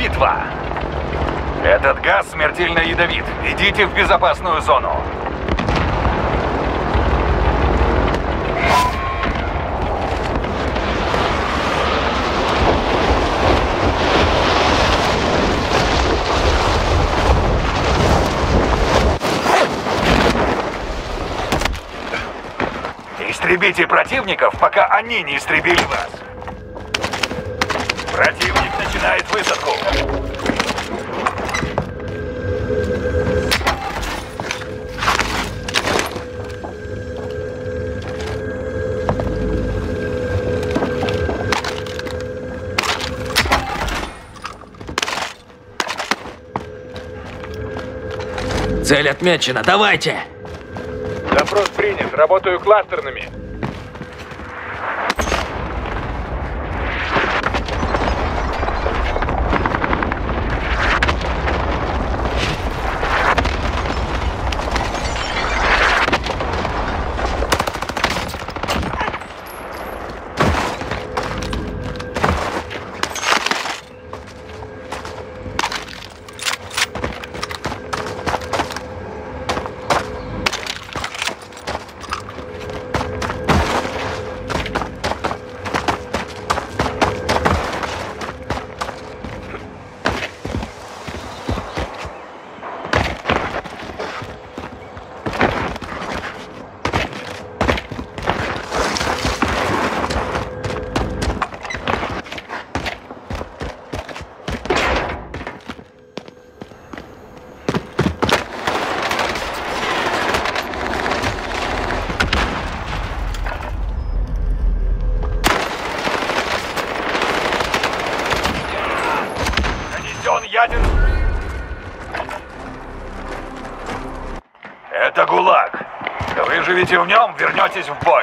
битва. Этот газ смертельно ядовит. Идите в безопасную зону. Истребите противников, пока они не истребили вас. Противник начинает высадку. Цель отмечена, давайте! Запрос принят, работаю кластерными. Это ГУЛАГ. Выживете в нем, вернетесь в бой.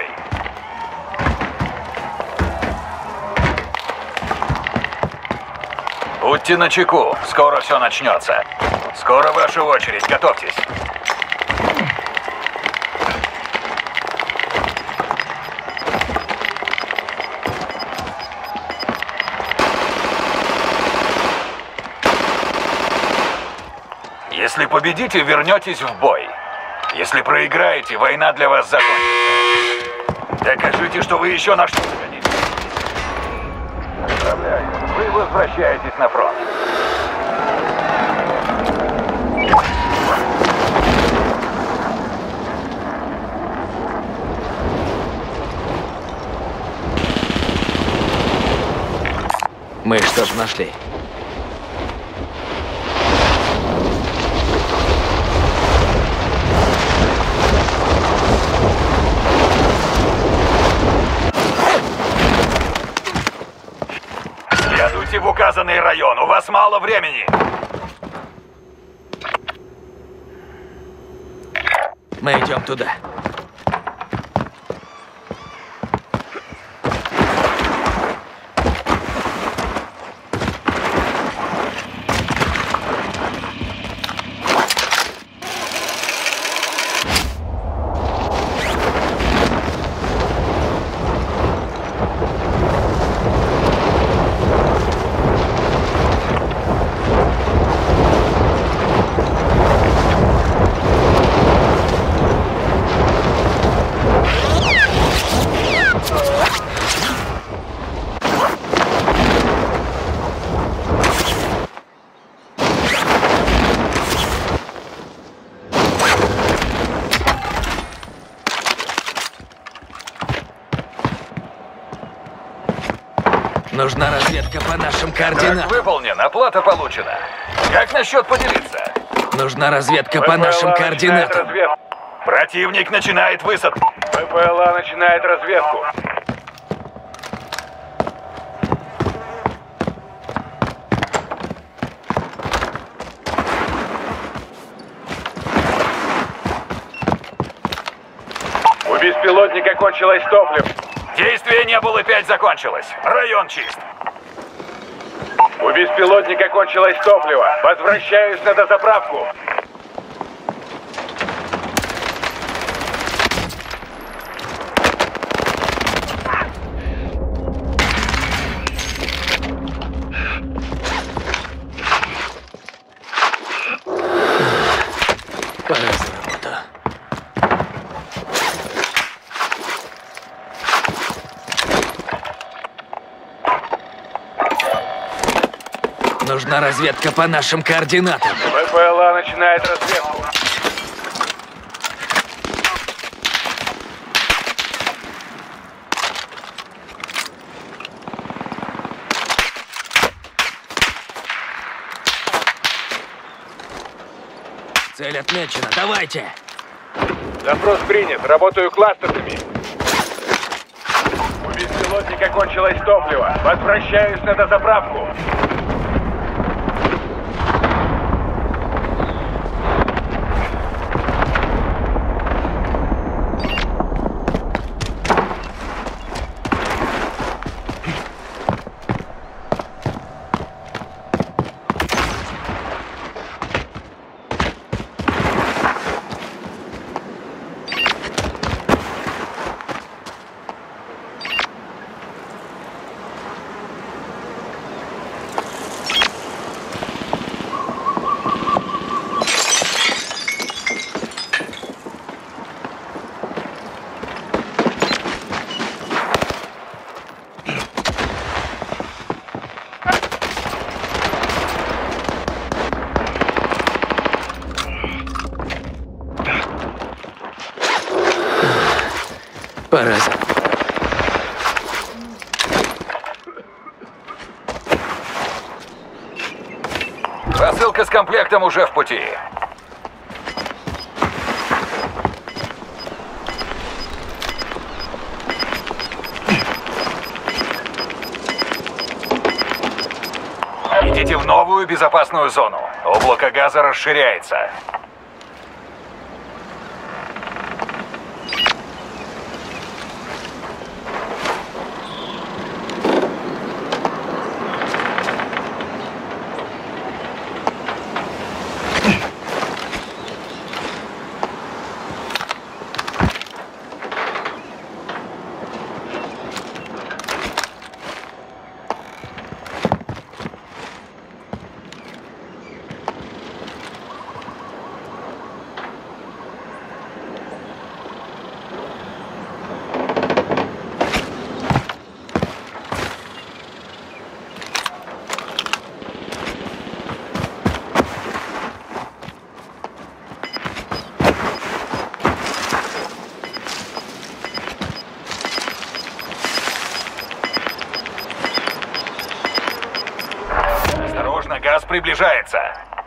Будьте начеку, скоро все начнется. Скоро ваша очередь, готовьтесь. Если победите, вернетесь в бой. Если проиграете, война для вас закончится. Докажите, что вы еще на что-то годитесь. Поздравляю, вы возвращаетесь на фронт. Мы что ж нашли? Следуйте в указанный район, у вас мало времени. Мы идем туда. Нужна разведка по нашим координатам. Так выполнен, оплата получена. Как насчет поделиться? Нужна разведка по нашим координатам. Противник начинает высадку. ВПЛА начинает разведку. У беспилотника кончилось топливо. Действие Небулы-5 закончилось. Район чист. У беспилотника кончилось топливо. Возвращаюсь на дозаправку. Пора за работу. Нужна разведка по нашим координатам. ВПЛА начинает разведку. Цель отмечена. Давайте! Запрос принят. Работаю кластерными. У беспилотника кончилось топливо. Возвращаюсь на дозаправку. Пора за... Посылка с комплектом уже в пути. Идите в новую безопасную зону. Облако газа расширяется. Осторожно, газ приближается.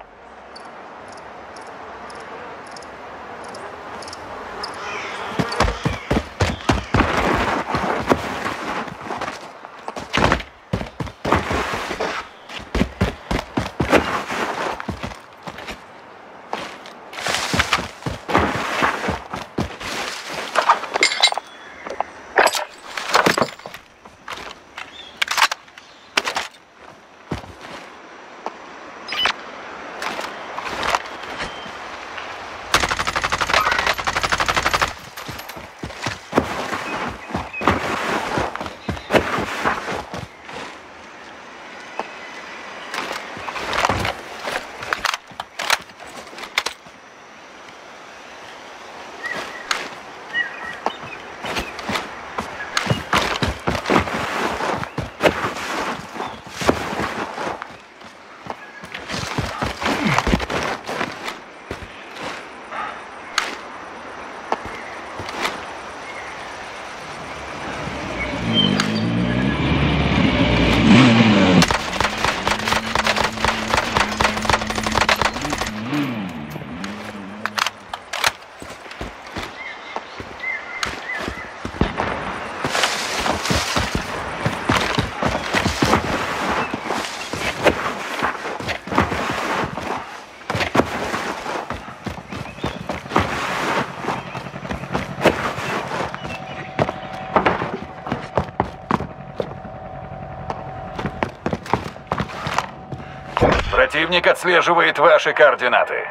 Противник отслеживает ваши координаты.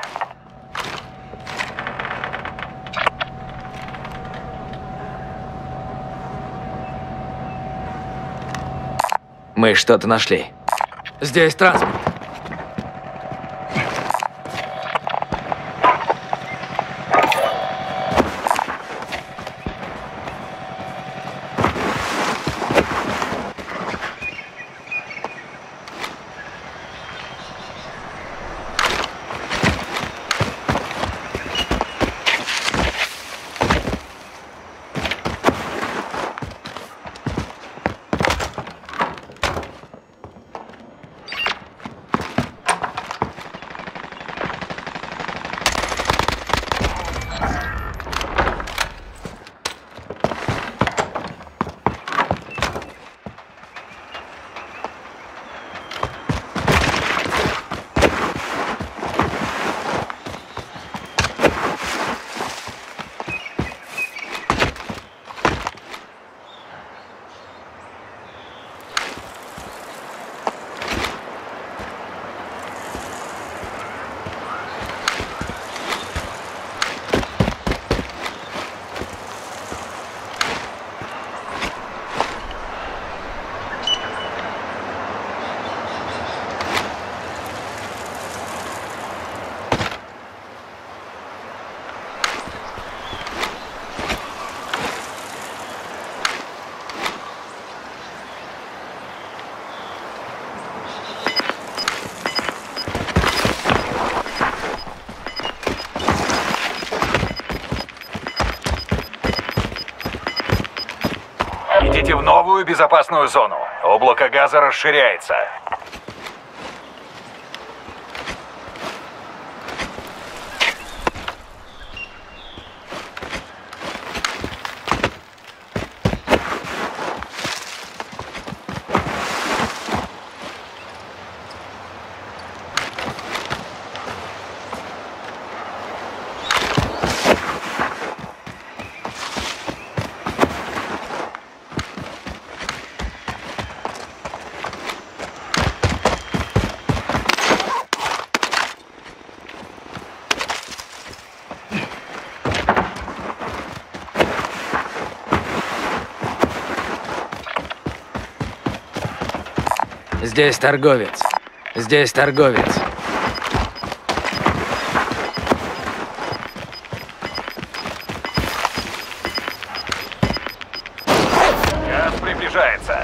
Мы что-то нашли. Здесь транспорт. новую безопасную зону. Облако газа расширяется. Здесь торговец. Здесь торговец. Газ приближается.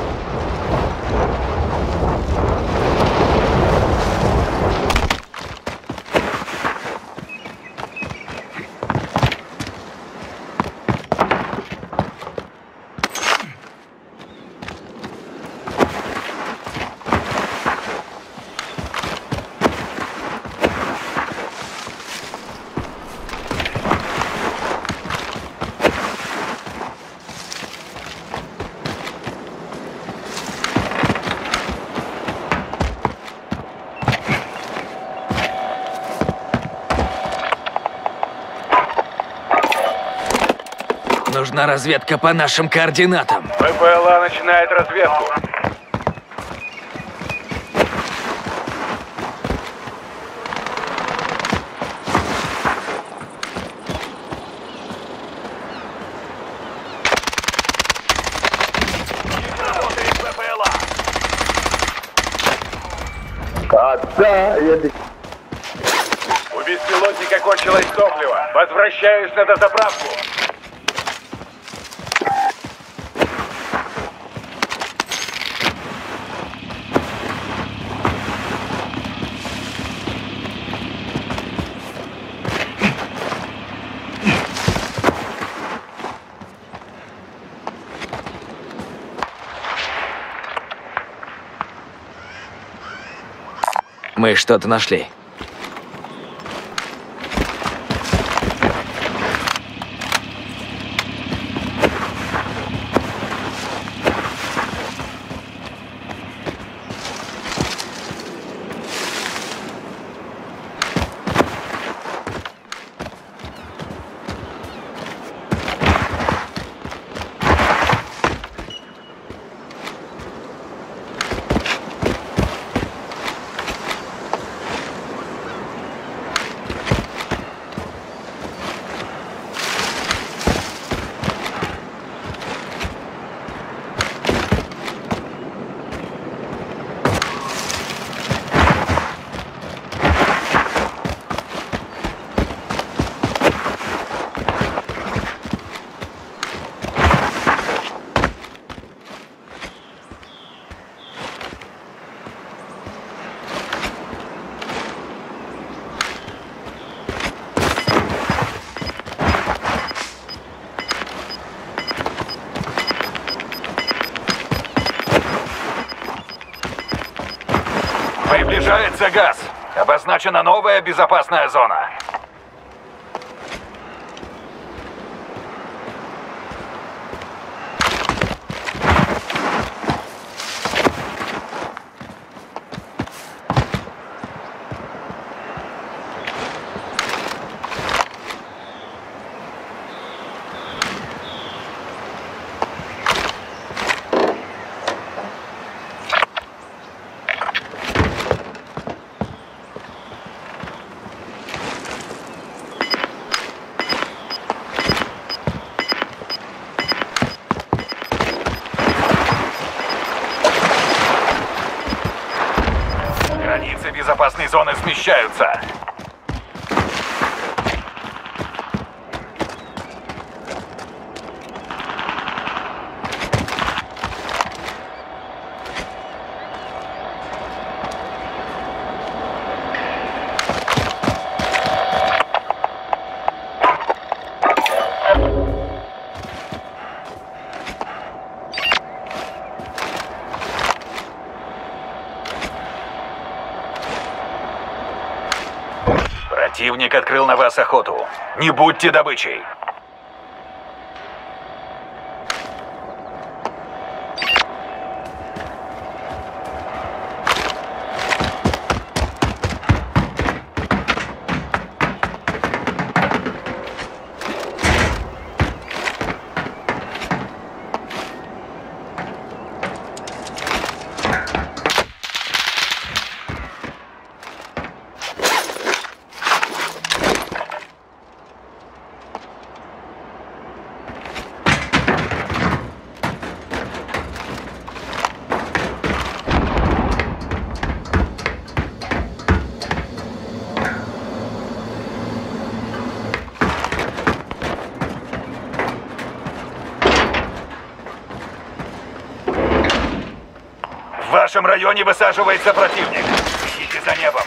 Нужна разведка по нашим координатам. ППЛА начинает разведку. Работает ППЛА. У беспилотника кончилось топливо. Возвращаюсь на дозаправку. Мы что-то нашли. Приближается газ. Обозначена новая безопасная зона. Границы безопасной зоны смещаются. Противник открыл на вас охоту. Не будьте добычей. В вашем районе высаживается противник. Идите за небом.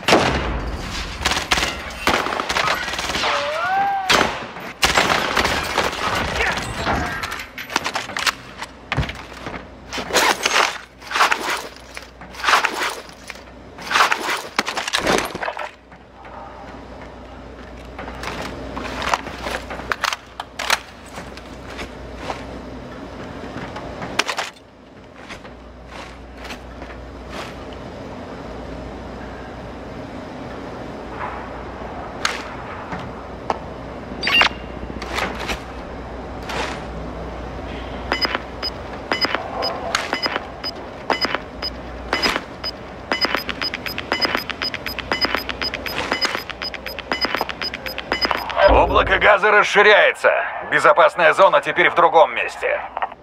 Облако газа расширяется. Безопасная зона теперь в другом месте.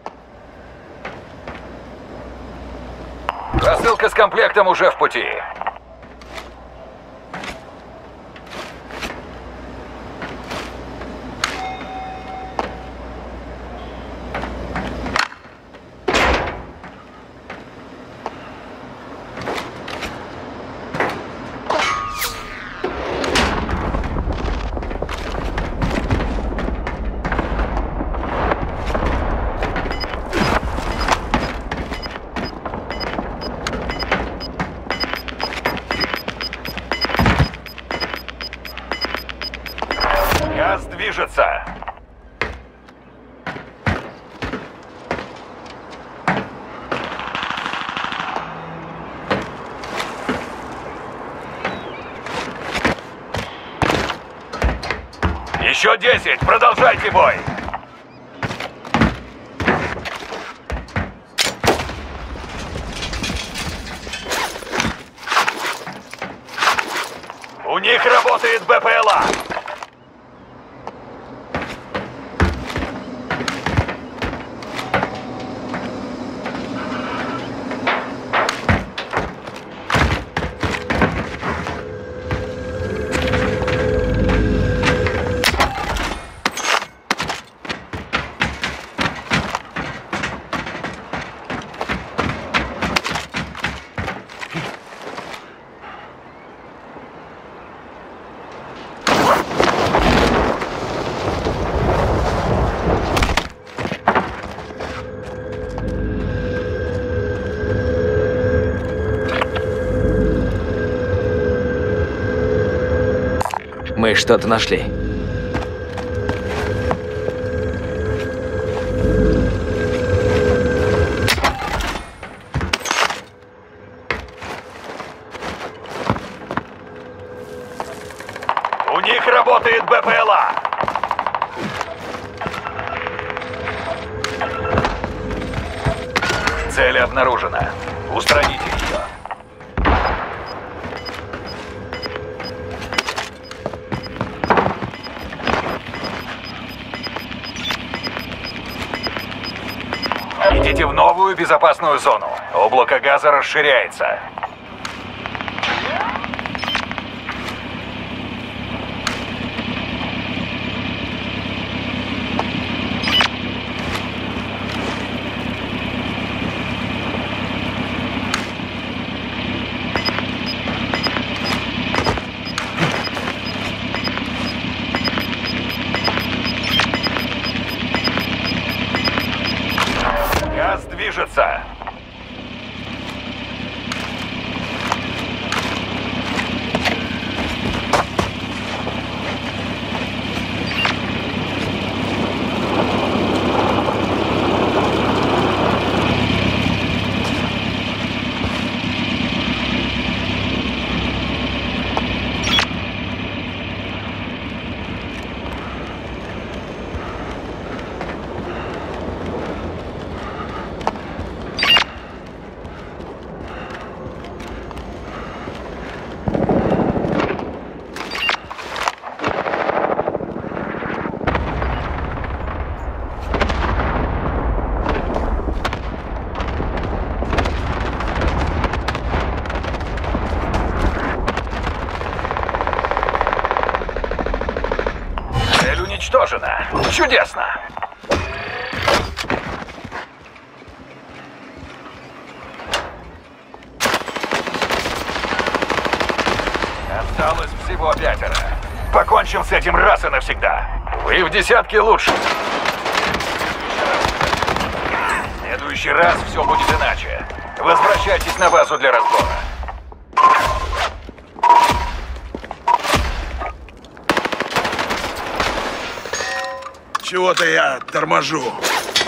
Посылка с комплектом уже в пути. Газ движется. Еще 10. Продолжайте бой. У них работает БПЛА. Мы что-то нашли. У них работает БПЛА. Цель обнаружена. Устраните ее. Идите в новую безопасную зону. Облако газа расширяется. Газ движется. уничтожена. Чудесно. Осталось всего 5. Покончим с этим раз и навсегда. Вы в десятке лучше. В следующий раз все будет иначе. Возвращайтесь на базу для разбора. Чего-то я торможу.